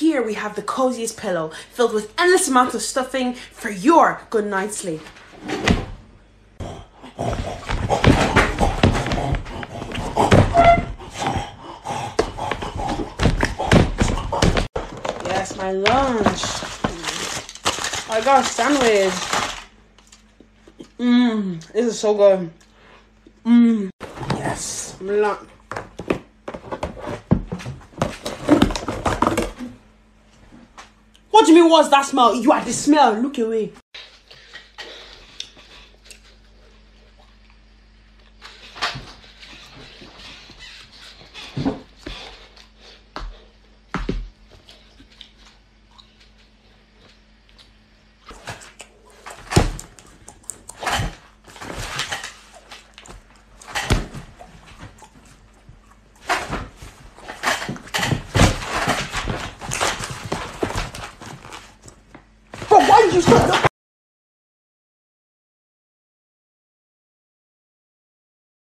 here we have the coziest pillow filled with endless amounts of stuffing for your good night's sleep. Yes, my lunch. I got a sandwich. This is so good. Yes, lunch. What do you mean, what's that smell? You are the smell. Look away. Bro, why did you stop?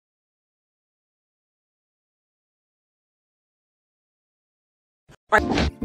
Right.